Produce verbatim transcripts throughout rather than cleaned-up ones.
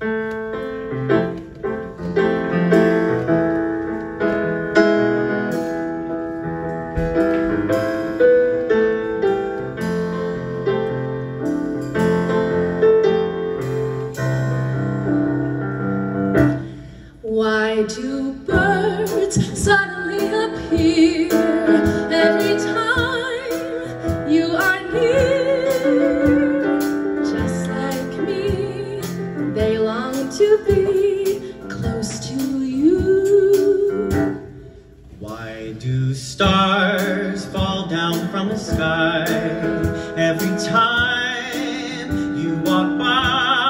Why do birds suddenly appear every time you are near? Just like me, they long to be close to you. Why do stars fall down from the sky every time you walk by?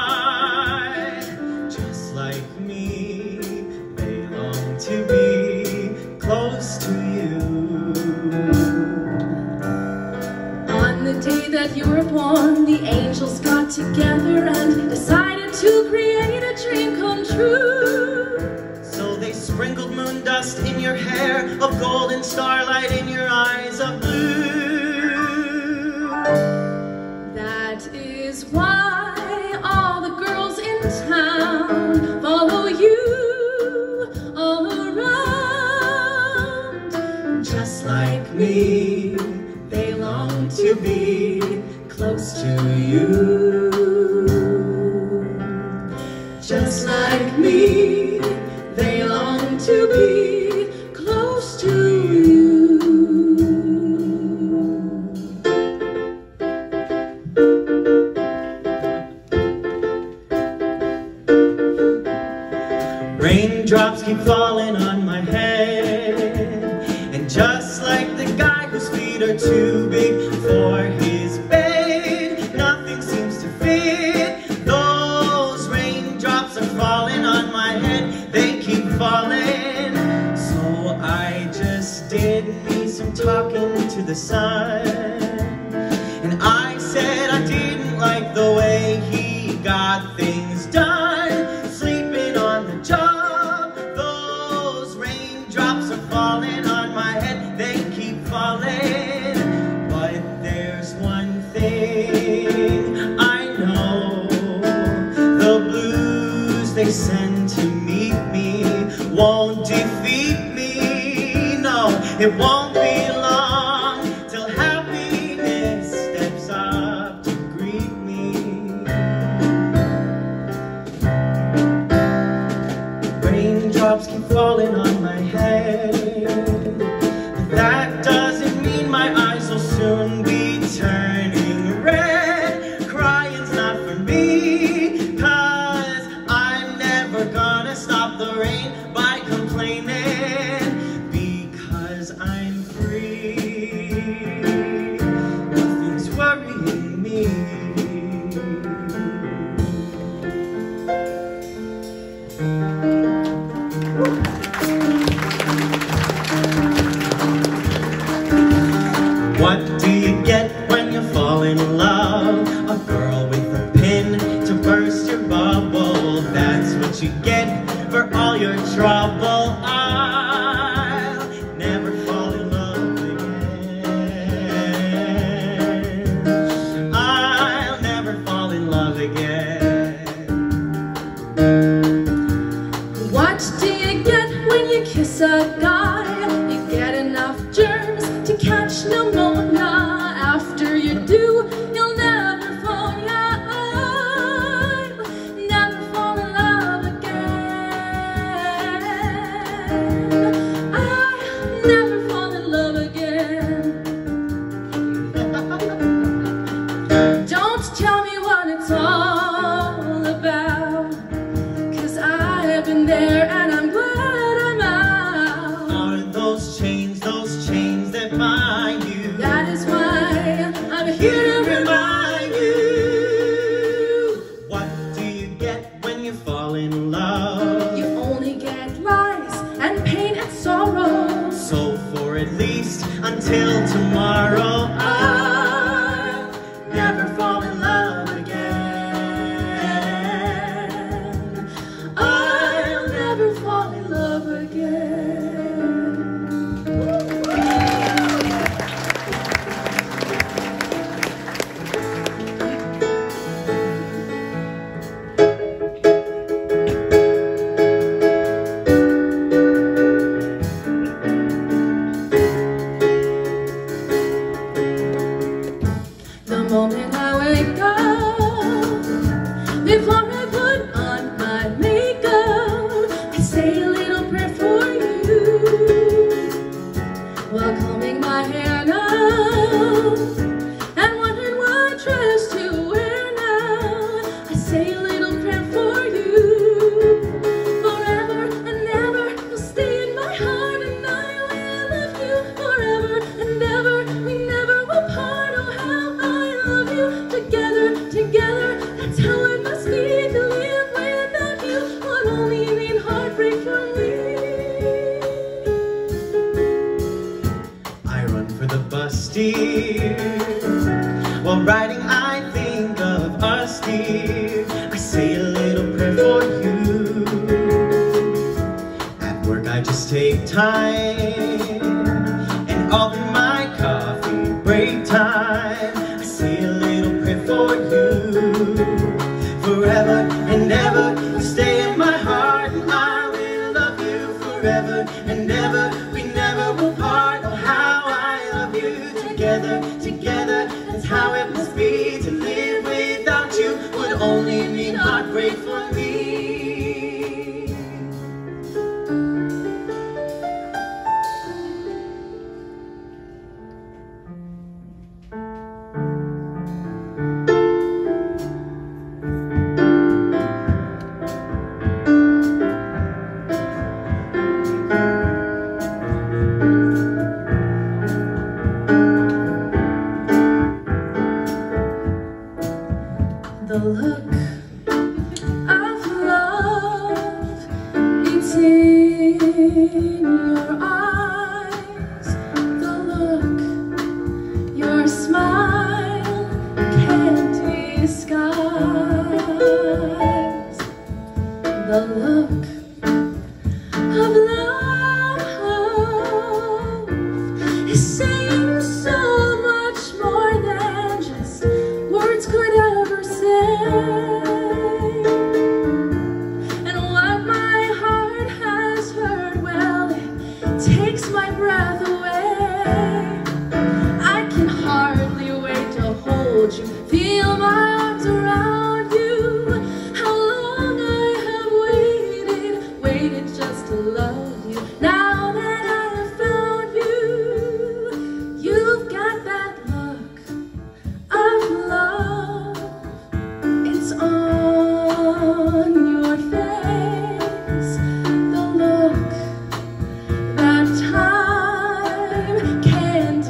Just like me, they long to be close to you. On the day that you were born, the angels got together and decided to create a dream come true. So they sprinkled moon dust in your hair of golden starlight in your eyes of blue. That is why all the girls in town follow you all around. Just like me, they long to be close to you. Just like me, they long to be close to you. Raindrops keep falling on my head, and just like the guy whose feet are too big for his bed, nothing seems to fit. Those raindrops are falling on my head, they keep falling. So I just did me some talking to the sun, and I said I didn't like the way he got things done, sleeping on the job. Those raindrops are falling on my head, they keep falling. But there's one thing I know, the blues they send to meet me won't defeat me. No, it won't be long till happiness steps up to greet me. Raindrops keep falling on my head, but that doesn't mean my eyes will soon be turning red. Crying's not for me, 'cause I'm never gonna stop the rain by complaining, because I'm free. Nothing's worrying me. What do you get when you fall in love? A girl with a pin to burst your bubble. That's what you get for all your trouble. I'll never fall in love again. I'll never fall in love again. What do you get when you kiss a guy? You get enough germs to catch pneumonia. After you do, you'll never fall, yeah, I'll never fall in love again. say a little prayer for you. Forever and ever, you'll stay in my heart, and I will love you forever and ever. We never will part. Oh, how I love you. Together, together, that's how it must be to live without you. Would only mean heartbreak for me. I run for the bus, dear. While riding, I think of us, dear. I say a little prayer for you. At work, I just take time, and all through my coffee break time, I say a little prayer for you. Forever and ever, you stay in my heart, and I will love you forever and ever. We never will part. Oh, how I love you. Together, together, that's how it must be to live without you. Would only mean heartbreak for me. The look of love, it's in your eyes. The look, your smile can't disguise. The look of love is saying so much more than just words could ever say. And what my heart has heard, well, it takes my breath away. I can hardly wait to hold you, feel my arms around you. How long I have waited, waited just to love you. Now that I have found you, you've got that look of love. It's on your face, the look that time can't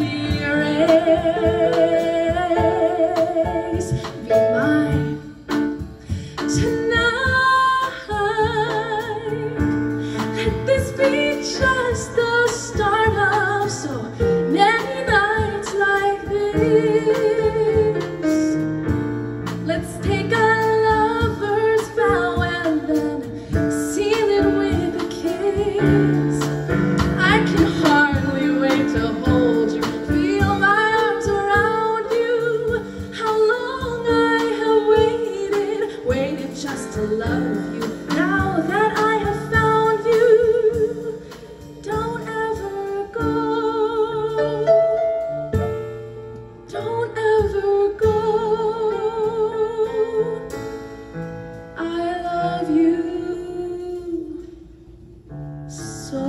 erase. Be mine tonight. Let this be just the start of so many nights like this. Let's take a lover's vow and then seal it with a kiss. I can hardly wait to hold you, feel my arms around you. How long I have waited, waited just to love you. Now that I have found you, don't ever go. Don't ever go. I love you so.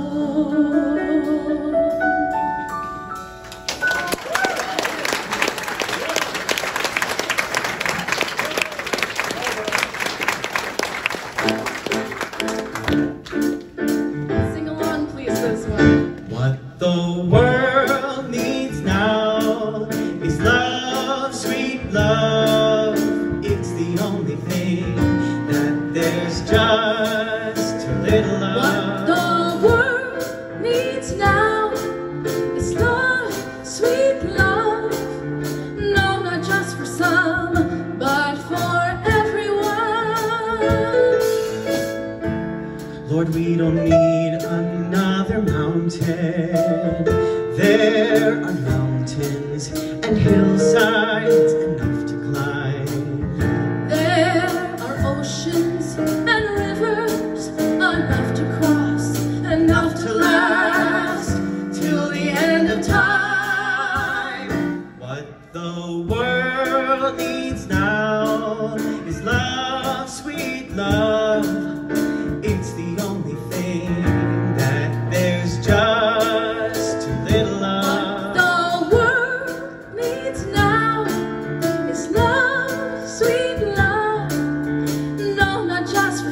Sing along, please, this one. What the world needs now is love, sweet love. It's the only thing that there's just a little What of. the world needs now is love, sweet love. No, not just for some, but for everyone. Lord, we don't need another mountain. There are mountains and hillsides enough to climb. There are oceans and rivers enough to cross, enough to last till the end of time. What the world needs now is love, sweet love. It's the only thing that there's just too little of. What the world needs now is love, sweet love.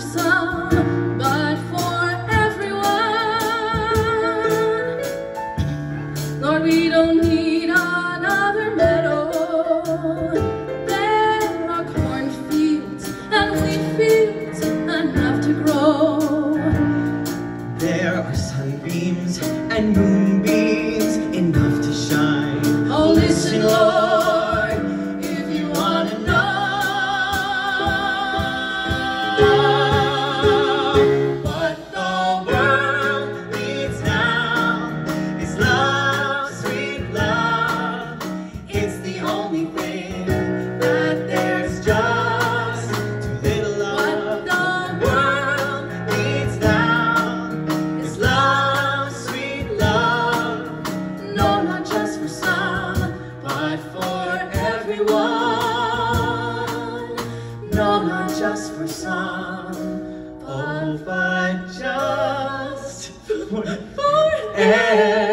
some, but for everyone. Lord, we don't need another meadow. There are cornfields and wheat fields enough to grow. There are sunbeams and moonbeams enough to shine. Oh, listen, Lord, if you want to know what the world needs now is love, sweet love. It's the only thing that there's just too little of. What the world needs now is love, sweet love. No, not just for some, but for everyone. No, not just for some, Oh, but just for everyone.